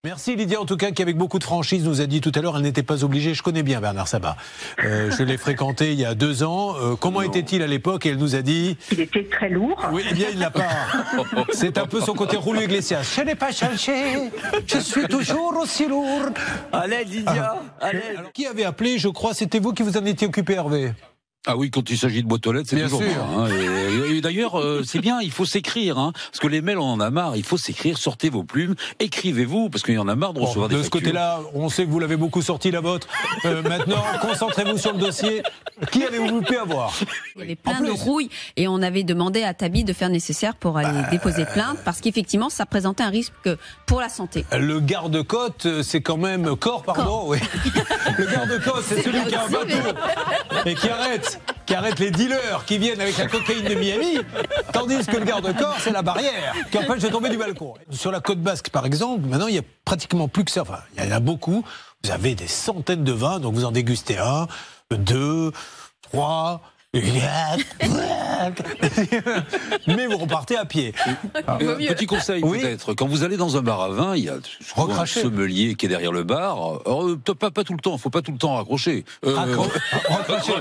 Merci Lydia, en tout cas, qui avec beaucoup de franchise nous a dit tout à l'heure, elle n'était pas obligée. Je connais bien Bernard Sabat. Je l'ai fréquenté il y a 2 ans. Comment était-il à l'époque? Et elle nous a dit... Il était très lourd. Oui, eh bien, il l'a pas. C'est un peu son côté Julio Iglesias. Je n'ai pas changé, je suis toujours aussi lourd. Allez Lydia, allez. Alors, qui avait appelé? Je crois c'était vous qui vous en étiez occupé, Hervé. Ah oui, quand il s'agit de boîtes aux lettres, c'est Bien toujours sûr. moi. Et d'ailleurs, c'est bien, il faut s'écrire, parce que les mails, on en a marre. Il faut s'écrire, sortez vos plumes, écrivez-vous, parce qu'il y en a marre de recevoir des De ce factures. côté-là, on sait que vous l'avez beaucoup sorti la vôtre. Maintenant, concentrez-vous sur le dossier. Qui avez-vous pu avoir? Il y avait plein de rouilles et on avait demandé à Tabi de faire le nécessaire pour aller déposer plainte parce qu'effectivement, ça présentait un risque pour la santé. Le garde-côte, c'est quand même... Corps. Oui. Le garde-côte, c'est celui qui a un bateau et qui arrête les dealers qui viennent avec la cocaïne de Miami, tandis que le garde-corps, c'est la barrière qui empêche de tomber du balcon. Sur la côte basque, par exemple, maintenant, il n'y a pratiquement plus que ça. Enfin, il y en a beaucoup. Vous avez des centaines de vins, donc vous en dégustez 1, 2, 3... mais vous repartez à pied. Petit conseil peut-être, quand vous allez dans un bar à vin, il y a souvent un sommelier qui est derrière le bar. Pas tout le temps, faut pas tout le temps raccrocher. Recracher.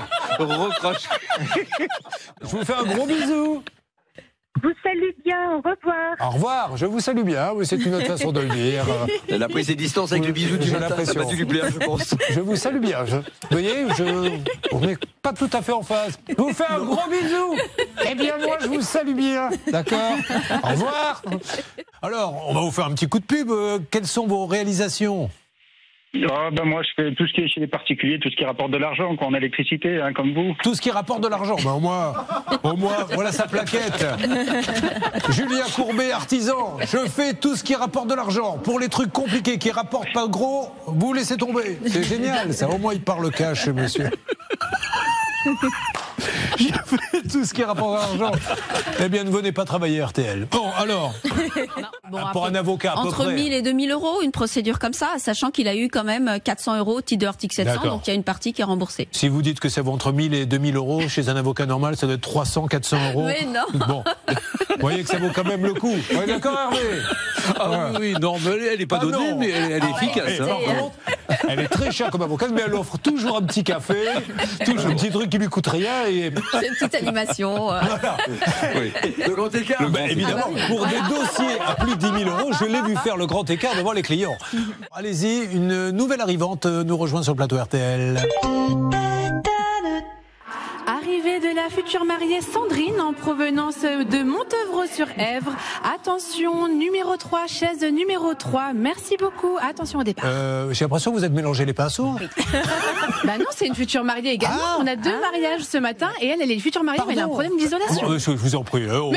Je vous fais un gros bisou. Je vous salue bien, au revoir. Au revoir, je vous salue bien, oui, c'est une autre façon de le dire. Elle a pris ses distances avec le bisou du matin, ça n'a pas dû lui plaire, je pense. Je vous salue bien. Vous voyez, on n'est pas tout à fait en phase. Je vous fais un gros bisou. Eh bien, moi, je vous salue bien. D'accord. Au revoir. Alors, on va vous faire un petit coup de pub. Quelles sont vos réalisations ? Moi, je fais tout ce qui est chez les particuliers, tout ce qui rapporte de l'argent, en électricité, comme vous. Tout ce qui rapporte de l'argent. Au moins, voilà sa plaquette. Julien Courbet, artisan. Je fais tout ce qui rapporte de l'argent. Pour les trucs compliqués qui rapportent pas gros, vous laissez tomber. C'est génial, ça. Au moins, il parle cash, monsieur. Je fais tout ce qui rapporte de l'argent. Eh bien, ne venez pas travailler RTL. Bon, alors, pour un avocat, à peu près. Entre 1000 et 2000 euros, une procédure comme ça, sachant qu'il a eu quand même 400 euros au titre de l'article 700, donc il y a une partie qui est remboursée. Si vous dites que ça vaut entre 1000 et 2000 euros, chez un avocat normal, ça doit être 300, 400 euros. Mais non. Bon, vous voyez que ça vaut quand même le coup. Ouais, d'accord, Hervé? Oui, non, mais elle n'est pas donnée, mais elle est efficace. Par contre, elle est très chère comme avocate, mais elle offre toujours un petit café, toujours un petit truc qui lui coûte rien. Et... C'est une petite animation. Voilà. Oui. Le grand écart. Évidemment, pour des dossiers à plus de 10 000 euros, je l'ai vu faire le grand écart devant les clients. Allez-y, une nouvelle arrivante nous rejoint sur le plateau RTL. Arrivée de la future mariée Sandrine en provenance de Montevraud-sur-Èvre. Attention, numéro 3, chaise numéro 3. Merci beaucoup. Attention au départ. J'ai l'impression que vous êtes mélangé les pinceaux. Bah non, c'est une future mariée également. On a 2 mariages ce matin et elle est future mariée, mais elle a un problème d'isolation. Je vous en prie. Dire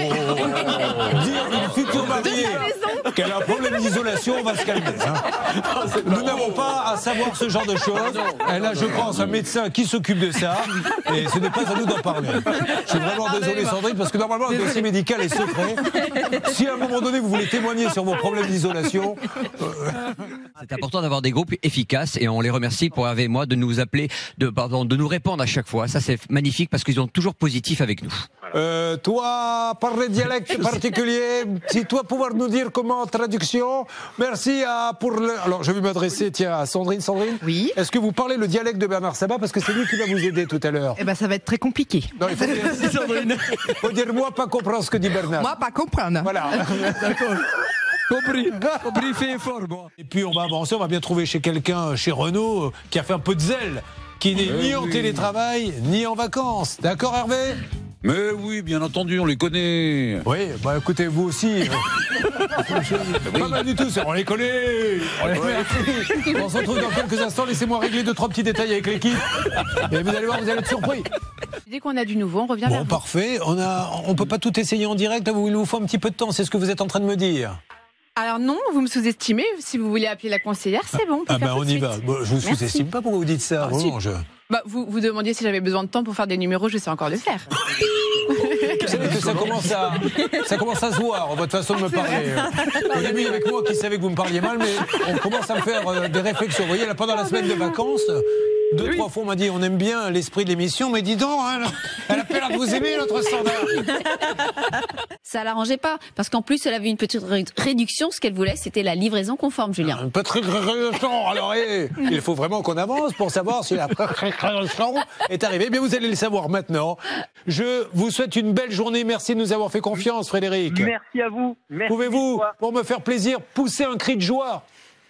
une future mariée qu'elle a un problème d'isolation, on va se calmer. Nous n'avons pas à savoir ce genre de choses. Elle a, je pense, un médecin qui s'occupe de ça. Et ce n'est pas à nous d'en parler. Je suis vraiment désolé, Sandrine, parce que normalement, le dossier médical est secret. Si à un moment donné, vous voulez témoigner sur vos problèmes d'isolation... C'est important d'avoir des groupes efficaces et on les remercie pour Hervé et moi de nous appeler, de nous répondre à chaque fois. Ça, c'est magnifique parce qu'ils sont toujours positifs avec nous. Toi, parler dialecte particulier, si toi pouvoir nous dire comment traduction, merci pour le... Alors, je vais m'adresser, à Sandrine. Sandrine, oui. Est-ce que vous parlez le dialecte de Bernard Sabat, parce que c'est lui qui va vous aider tout à l'heure? Eh ben, ça va être très compliqué. Non, il faut dire moi pas comprendre ce que dit Bernard. Moi pas comprendre. Voilà. D'accord. Compris, fait effort, moi. Et puis on va avancer, on va bien trouver chez quelqu'un, chez Renault, qui a fait un peu de zèle, qui n'est ni en télétravail, ni en vacances. D'accord, Hervé? Mais oui, bien entendu, on les connaît. Oui, bah écoutez, vous aussi. Pas mal du tout, on les connaît. On se retrouve dans quelques instants. Laissez-moi régler 2-3 petits détails avec l'équipe. Et vous allez voir, vous allez être surpris. Dès qu'on a du nouveau, on revient vers vous. Bon, parfait. On peut pas tout essayer en direct. Il nous faut un petit peu de temps. C'est ce que vous êtes en train de me dire. Alors non, vous me sous-estimez. Si vous voulez appeler la conseillère, c'est bon. On y va. Bon, je vous sous-estime pas. Pourquoi vous dites ça? Vous demandiez si j'avais besoin de temps pour faire des numéros, je sais encore le faire. Vous savez que ça commence à se voir, votre façon de me parler. Au début, il y avait que moi qui savais que vous me parliez mal, mais on commence à me faire des réflexions. Vous voyez, là, pendant la semaine de vacances, 2-3 fois, on m'a dit, on aime bien l'esprit de l'émission, mais dis donc, elle a pas l'air de vous aimer, notre standard. ça l'arrangeait pas. Parce qu'en plus, elle avait une petite réduction. Ce qu'elle voulait, c'était la livraison conforme, Julien. Une petite réduction. Alors, il faut vraiment qu'on avance pour savoir si la réduction est arrivée. Mais vous allez le savoir maintenant. Je vous souhaite une belle journée. Merci de nous avoir fait confiance, Frédéric. Merci à vous. Pouvez-vous, pour me faire plaisir, pousser un cri de joie?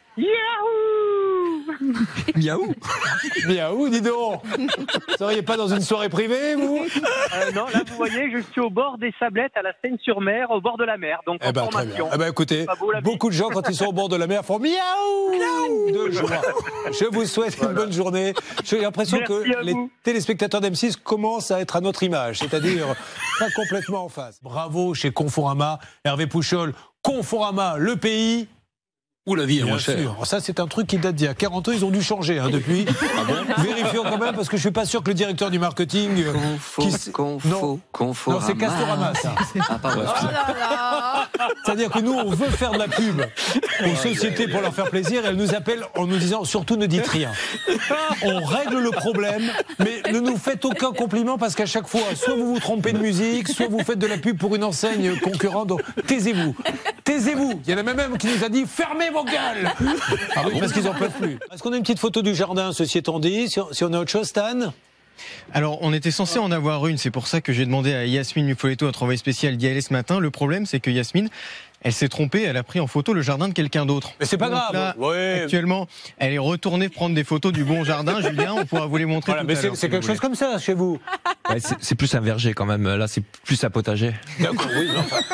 Yahoo! Miaou. Miaou, dis donc. Vous seriez pas dans une soirée privée, vous? Non, là, vous voyez, je suis au bord des Sablettes, à la Seine-sur-Mer, au bord de la mer. Donc, en formation. Très bien. Écoutez, beaucoup de gens, quand ils sont au bord de la mer, font miaou de joie. Je vous souhaite une bonne journée. J'ai l'impression que les téléspectateurs d'M6 commencent à être à notre image, c'est-à-dire pas complètement en face. Bravo chez Conforama, Hervé Pouchol. Conforama, le pays où la vie est moins chère. Sûr. Ça, c'est un truc qui date d'il y a 40 ans. Ils ont dû changer depuis. Ah bon? Vérifions quand même, parce que je suis pas sûr que le directeur du marketing... Conforama. Non, c'est Castorama, ça. Ah, pardon. C'est-à-dire que nous, on veut faire de la pub aux sociétés pour leur faire plaisir, et elles nous appellent en nous disant, surtout ne dites rien. On règle le problème, mais ne nous faites aucun compliment, parce qu'à chaque fois, soit vous vous trompez de musique, soit vous faites de la pub pour une enseigne concurrente. Donc, taisez-vous. Taisez-vous. Il y en a même qui nous a dit, fermez vos gueules. Ah oui, parce qu'ils n'en peuvent plus. Est-ce qu'on a une petite photo du jardin, ceci étant dit? Si on a autre chose, Stan? Alors, on était censé en avoir une, c'est pour ça que j'ai demandé à Yasmine Mufoletto, notre envoyé spécial, d'y aller ce matin. Le problème, c'est que Yasmine, elle s'est trompée, elle a pris en photo le jardin de quelqu'un d'autre. Mais c'est pas grave. Là, actuellement, elle est retournée prendre des photos du bon jardin. Julien, on pourra vous les montrer tout à l'heure. C'est quelque chose comme ça, chez vous? Ouais, c'est plus un verger quand même. Là, c'est plus un potager. D'accord, oui.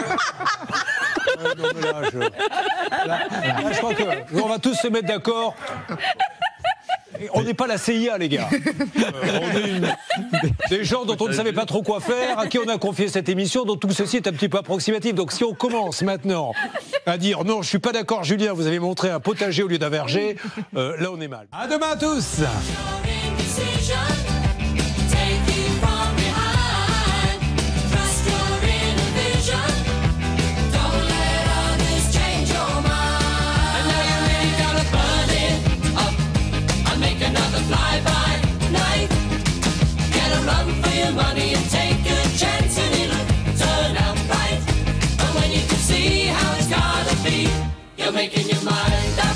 Non, mais là, je crois qu'on va tous se mettre d'accord. On n'est pas la CIA, les gars. On est des gens dont on ne savait pas trop quoi faire, à qui on a confié cette émission, dont tout ceci est un petit peu approximatif. Donc si on commence maintenant à dire non, je suis pas d'accord, Julien, vous avez montré un potager au lieu d'un verger, là on est mal. À demain à tous. Money and take a chance and it'll turn out right. But when you can see how it's gotta be, you're making your mind up.